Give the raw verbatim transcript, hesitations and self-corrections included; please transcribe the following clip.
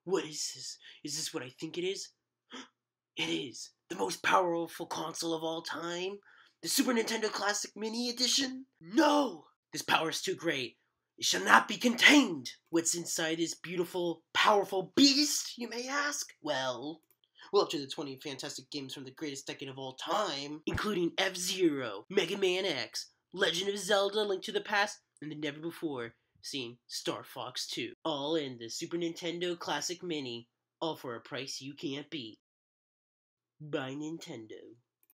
What is this? Is this what I think it is? It is. The most powerful console of all time? The Super Nintendo Classic Mini Edition? No! This power is too great. It shall not be contained. What's inside this beautiful, powerful beast, you may ask? Well, well, up to the twenty fantastic games from the greatest decade of all time, including F-Zero, Mega Man X, Legend of Zelda, Link to the Past, and the never-before seen Star Fox two. All in the Super Nintendo Classic Mini, all for a price you can't beat. By Nintendo.